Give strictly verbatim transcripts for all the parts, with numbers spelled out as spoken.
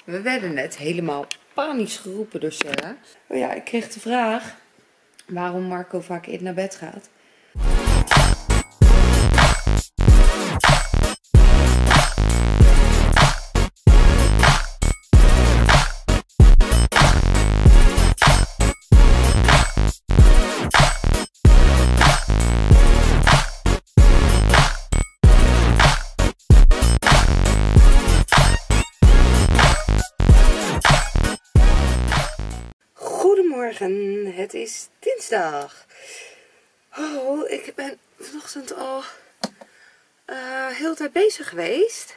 We werden net helemaal panisch geroepen door Sarah. Oh ja, ik kreeg de vraag waarom Marco vaak eerder naar bed gaat. Goedemorgen, het is dinsdag. Oh, ik ben vanochtend al uh, heel de tijd bezig geweest.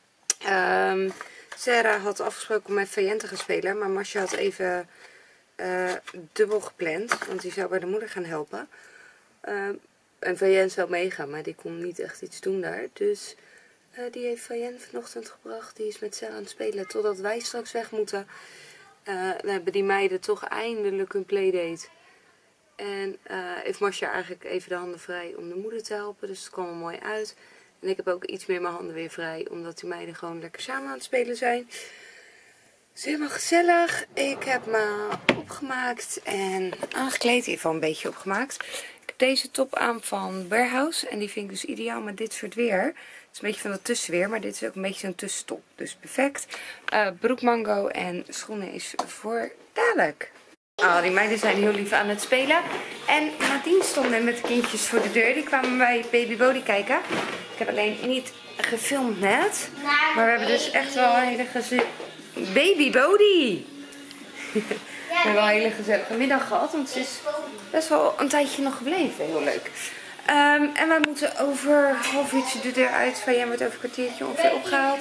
Um, Sarah had afgesproken om met Fayen te gaan spelen, maar Masje had even uh, dubbel gepland, want die zou bij de moeder gaan helpen. Uh, en Fayen zou meegaan, maar die kon niet echt iets doen daar. Dus uh, die heeft Fayen vanochtend gebracht. Die is met Sarah aan het spelen totdat wij straks weg moeten. Uh, dan hebben die meiden toch eindelijk een playdate. En uh, heeft Masja eigenlijk even de handen vrij om de moeder te helpen. Dus het kwam er mooi uit. En ik heb ook iets meer mijn handen weer vrij. Omdat die meiden gewoon lekker samen aan het spelen zijn. Het is helemaal gezellig. Ik heb me opgemaakt en aangekleed. In ieder geval een beetje opgemaakt. Ik heb deze top aan van Warehouse. En die vind ik dus ideaal met dit soort weer. Het is een beetje van het tussenweer, maar dit is ook een beetje zo'n tussentop. Dus perfect. Uh, broek mango en schoenen is voor dadelijk. Oh, die meiden zijn heel lief aan het spelen. En Nadine stonden met de kindjes voor de deur. Die kwamen bij Baby Bodhi kijken. Ik heb alleen niet gefilmd net. Maar we hebben dus echt wel een hele gezellige... Baby Bodhi! We hebben wel een hele gezellige middag gehad. Want ze is best wel een tijdje nog gebleven. Heel leuk. Um, en wij moeten over een half uurtje de deur uit. Van jij wordt over een kwartiertje ongeveer opgehaald.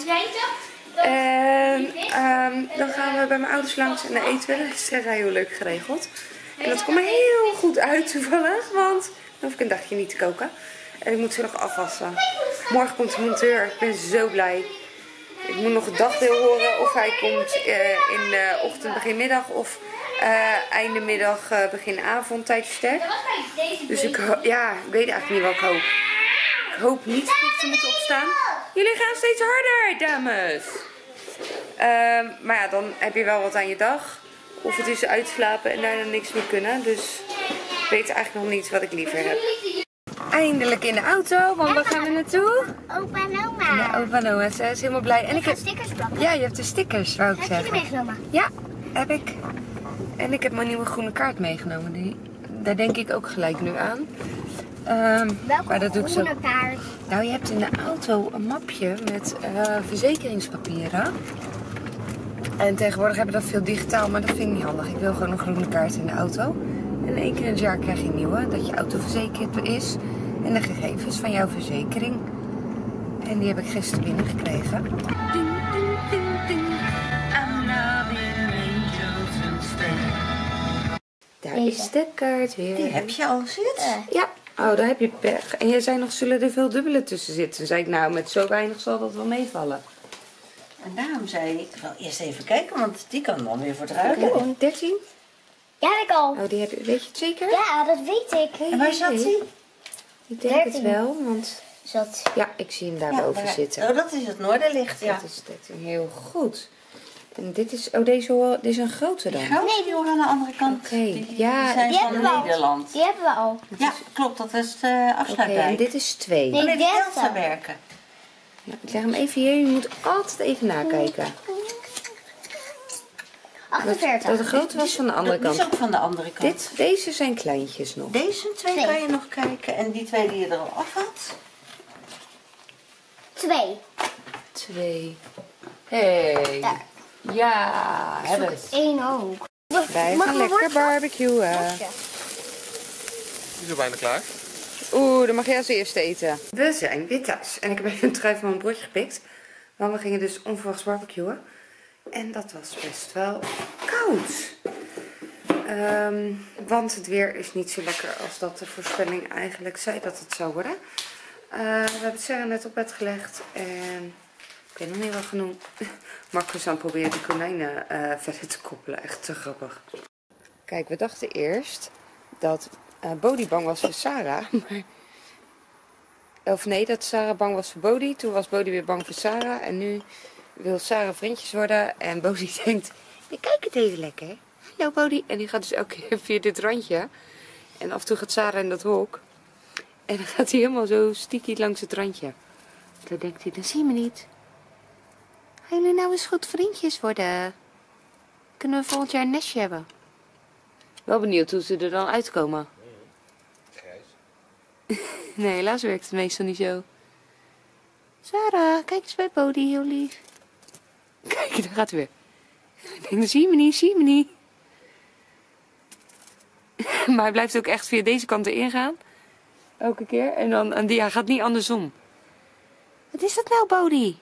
En um, dan gaan we bij mijn ouders langs en dan eten we. Dat is heel leuk geregeld. En dat komt me heel goed uit toevallig. Want dan hoef ik een dagje niet te koken. En ik moet ze nog afwassen. Morgen komt de monteur. Ik ben zo blij. Ik moet nog het dagdeel horen of hij komt uh, in de ochtend, begin middag of uh, einde middag, uh, begin avond, tijdversterk. Dus ik, ja, ik weet eigenlijk niet wat ik hoop. Ik hoop niet vroeg te moeten opstaan. Jullie gaan steeds harder, dames. Uh, maar ja, dan heb je wel wat aan je dag. Of het is uitslapen en daarna niks meer kunnen. Dus ik weet eigenlijk nog niet wat ik liever heb. Eindelijk in de auto, want waar gaan we naartoe? Opa en oma. Ja, opa en oma. Ze is helemaal blij. En ik, ik heb stickers plakken. Ja, je hebt de stickers, wou ik heb zeggen. Heb je die meegenomen? Ja, heb ik. En ik heb mijn nieuwe groene kaart meegenomen. Die, daar denk ik ook gelijk nu aan. Um, Welke maar dat doe ik zo. groene kaart? Nou, je hebt in de auto een mapje met uh, verzekeringspapieren. En tegenwoordig hebben we dat veel digitaal, maar dat vind ik niet handig. Ik wil gewoon een groene kaart in de auto. En één keer in het jaar krijg je een nieuwe, dat je auto verzekerd is. En de gegevens van jouw verzekering. En die heb ik gisteren binnengekregen. Ding, ding, ding, ding. I'm loving angels instead. Daar Deze. is de kaart weer. Die heb je al zitten? Ja. Oh, daar heb je pech. En jij zei nog, zullen er veel dubbele tussen zitten? Toen zei ik, nou, met zo weinig zal dat wel meevallen. En daarom zei ik, ik wil eerst even kijken, want die kan dan weer voor het ruilen. Oh, dertien? Ja, heb ik al. Oh, die heb je, weet je het zeker? Ja, dat weet ik. En waar zat die? Ik denk het dertien. wel, want... Zat. Ja, ik zie hem daarboven waar- zitten. Oh, dat is het noorderlicht, ja. Dat is dertien, heel goed. En dit is, oh, deze hoor, dit is een grote dan. Die grote die horen aan de andere kant. Oké, Die, die ja, zijn die van hebben we al. Nederland. Die hebben we al. Ja, klopt, dat is de Oké, afsluitdijk. en dit is twee. Nee. Alleen Delta. Delta werken. Ja, ik leg hem even hier, je moet altijd even nakijken. achtenveertig. Dat de grote was van de andere Die is kant. ook van de andere kant. Dit, deze zijn kleintjes nog. Deze twee Twee. kan je nog kijken. En die twee die je er al af had. Twee. Twee. Hey. Daar. Ja, hebben we het. Eén ook. Wij Mag gaan ik een lekker worstje? barbecuen. Ja. Die is al bijna klaar. Oeh, dan mag jij als eerste eten. We zijn weer thuis. En ik heb even een trui van mijn broodje gepikt. Want we gingen dus onverwachts barbecuen. En dat was best wel koud. Um, want het weer is niet zo lekker als dat de voorspelling eigenlijk zei dat het zou worden. Uh, we hebben Sarah net op bed gelegd. En ik weet nog niet wat genoemd. Marco is aan het proberen de konijnen uh, verder te koppelen. Echt te grappig. Kijk, we dachten eerst dat uh, Bodhi bang was voor Sarah. Maar... Of nee, dat Sarah bang was voor Bodhi. Toen was Bodhi weer bang voor Sarah. En nu wil Sarah vriendjes worden. En Bodie denkt, ik kijk het even lekker. Hallo Bodie. En die gaat dus elke keer via dit randje. En af en toe gaat Sarah in dat hok. En dan gaat hij helemaal zo stiekie langs het randje. Dan denkt hij, dan zie je me niet. Gaan jullie nou eens goed vriendjes worden? Kunnen we volgend jaar een nestje hebben? Wel benieuwd hoe ze er dan uitkomen. Grijs. Nee, helaas werkt het meestal niet zo. Sarah, kijk eens bij Bodie, heel lief. Kijk, daar gaat hij weer. Ik denk, dan zie je me niet, zie je me niet. Maar hij blijft ook echt via deze kant erin gaan. Elke keer. En dan, en die, hij gaat niet andersom. Wat is dat nou, Bodie?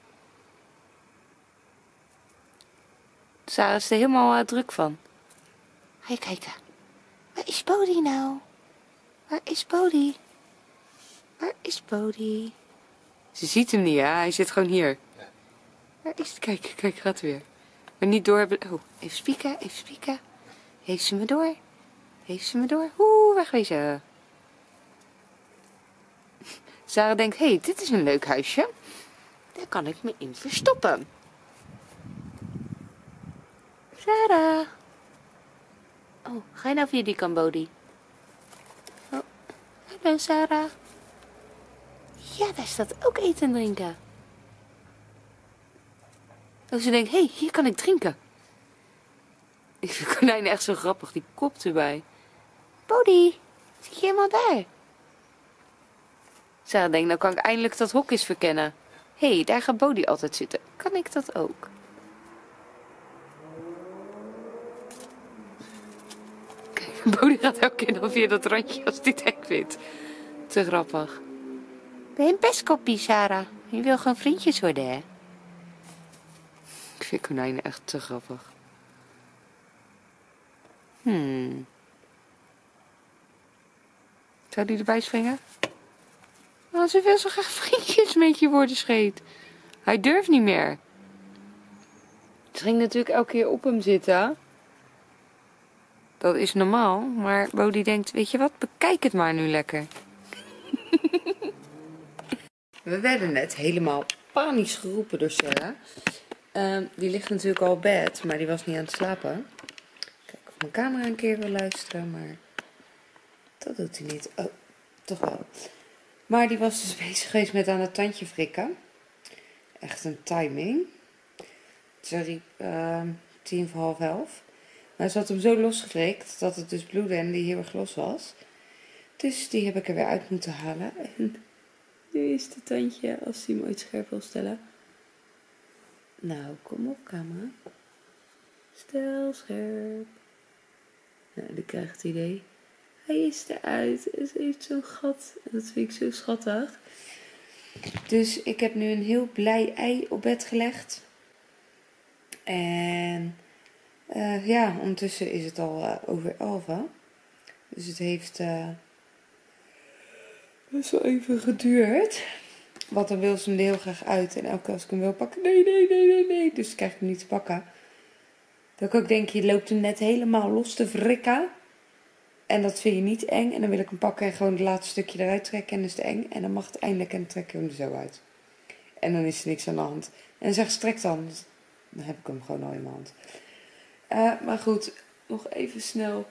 Sarah is er helemaal uh, druk van. Ga je kijken. Waar is Bodie nou? Waar is Bodie? Waar is Bodie? Ze ziet hem niet, hè? Hij zit gewoon hier. Ja. Waar is het? Kijk, kijk, gaat weer. Maar niet door hebben. Oh, even spieken, even spieken. Heeft ze me door? Heeft ze me door? Oeh, wegwezen. Sarah denkt, hé, hey, dit is een leuk huisje. Daar kan ik me in verstoppen. Sarah. Oh, ga je nou via die kant, Bodie? Oh, hallo Sarah. Ja, daar staat ook eten en drinken. Oh, ze denkt, hé, hey, hier kan ik drinken. Ik vind konijnen echt zo grappig, die kop erbij. Bodie, zit je helemaal daar? Sarah denkt, nou kan ik eindelijk dat hok eens verkennen. Hé, hey, daar gaat Bodie altijd zitten. Kan ik dat ook? Kijk, Bodie gaat elke keer dan via dat randje als die het eng vindt. Te grappig. Ben je een pestkoppie, Sarah? Je wil gewoon vriendjes worden, hè? Ik vind konijnen echt te grappig. Hmm. Zou die erbij springen? Oh, ze wil zo graag vriendjes met je worden, scheet. Hij durft niet meer. Ze ging natuurlijk elke keer op hem zitten. Dat is normaal, maar Bodie denkt, weet je wat, bekijk het maar nu lekker. We werden net helemaal panisch geroepen door Sarah. Uh, die ligt natuurlijk al op bed, maar die was niet aan het slapen. Kijk of mijn camera een keer wil luisteren, maar dat doet hij niet. Oh, toch wel. Maar die was dus bezig geweest met aan het tandje frikken. Echt een timing. Ze riep uh, tien voor half elf. Maar ze had hem zo losgefrikt dat het dus bloedde en die heel erg los was. Dus die heb ik er weer uit moeten halen. En nu is het tandje als hij hem ooit scherp wil stellen. Nou, kom op camera. Stel scherp. Nou, die krijgt het idee. Hij is eruit en ze heeft zo'n gat. En dat vind ik zo schattig. Dus ik heb nu een heel blij ei op bed gelegd. En uh, ja, ondertussen is het al uh, over elf. Dus het heeft uh, best wel even geduurd. Want dan wil ze hem er heel graag uit. En elke keer als ik hem wil pakken, nee, nee, nee, nee, nee. Dus dan krijg ik hem niet te pakken. Dat ik ook denk, je loopt hem net helemaal los te wrikken. En dat vind je niet eng. En dan wil ik hem pakken en gewoon het laatste stukje eruit trekken. En dan is het eng. En dan mag het eindelijk en dan trek ik hem er zo uit. En dan is er niks aan de hand. En dan zegt ze, trek dan. Dan heb ik hem gewoon al in mijn hand. Uh, maar goed, nog even snel.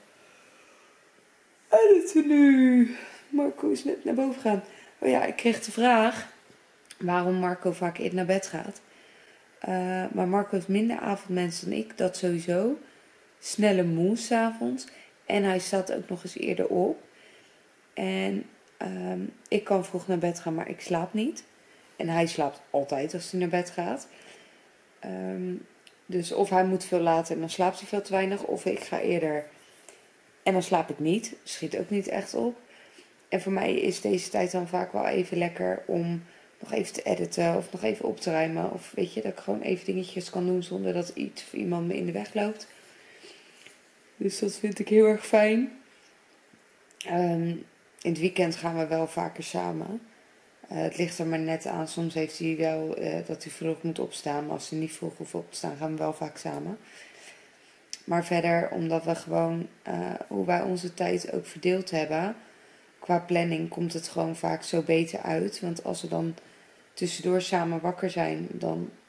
Editen nu. Marco is net naar boven gegaan. Oh ja, ik kreeg de vraag waarom Marco vaak eerder naar bed gaat. Uh, maar Marco heeft minder avondmensen dan ik. Dat sowieso. Sneller moe 's avonds. En hij staat ook nog eens eerder op. En um, ik kan vroeg naar bed gaan, maar ik slaap niet. En hij slaapt altijd als hij naar bed gaat. Um, dus of hij moet veel later en dan slaapt hij veel te weinig. Of ik ga eerder en dan slaap ik niet. Schiet ook niet echt op. En voor mij is deze tijd dan vaak wel even lekker om nog even te editen. Of nog even op te ruimen. Of weet je, dat ik gewoon even dingetjes kan doen zonder dat iets of iemand me in de weg loopt. Dus dat vind ik heel erg fijn. Um, in het weekend gaan we wel vaker samen. Uh, het ligt er maar net aan. Soms heeft hij wel uh, dat hij vroeg moet opstaan. Maar als hij niet vroeg hoeft op te staan, gaan we wel vaak samen. Maar verder, omdat we gewoon, uh, hoe wij onze tijd ook verdeeld hebben. Qua planning komt het gewoon vaak zo beter uit. Want als we dan tussendoor samen wakker zijn, dan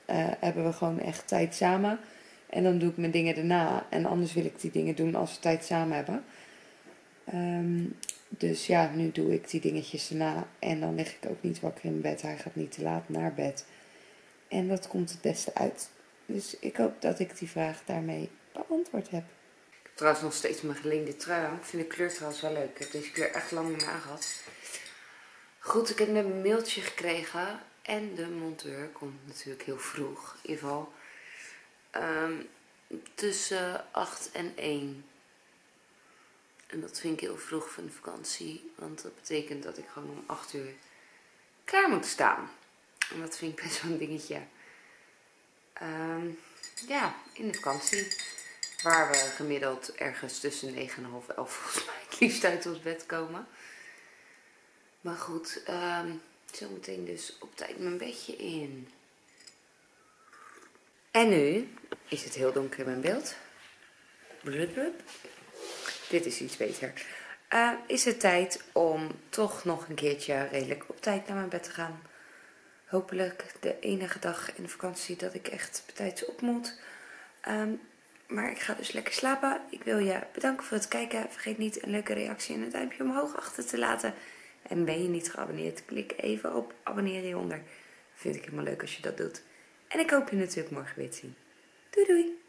uh, hebben we gewoon echt tijd samen. En dan doe ik mijn dingen daarna. En anders wil ik die dingen doen als we tijd samen hebben. Um, dus ja, nu doe ik die dingetjes daarna. En dan lig ik ook niet wakker in bed. Hij gaat niet te laat naar bed. En dat komt het beste uit. Dus ik hoop dat ik die vraag daarmee beantwoord heb. Ik heb trouwens nog steeds mijn geleende trui aan. Ik vind de kleur trouwens wel leuk. Ik heb deze kleur echt lang niet meer aangehad. Goed, ik heb net een mailtje gekregen. En de monteur komt natuurlijk heel vroeg. In ieder geval um, tussen acht en één. En dat vind ik heel vroeg van de vakantie. Want dat betekent dat ik gewoon om acht uur klaar moet staan. En dat vind ik best wel een dingetje. Um, ja, in de vakantie. Waar we gemiddeld ergens tussen negen en half elf volgens mij het liefst uit ons bed komen. Maar goed, um, zometeen dus op tijd mijn bedje in. En nu is het heel donker in mijn beeld. Blub, blub. Dit is iets beter. Uh, is het tijd om toch nog een keertje redelijk op tijd naar mijn bed te gaan. Hopelijk de enige dag in de vakantie dat ik echt betijds op moet. Um, maar ik ga dus lekker slapen. Ik wil je bedanken voor het kijken. Vergeet niet een leuke reactie en een duimpje omhoog achter te laten. En ben je niet geabonneerd, klik even op abonneer hieronder. Vind ik helemaal leuk als je dat doet. En ik hoop je natuurlijk morgen weer te zien. Doei doei!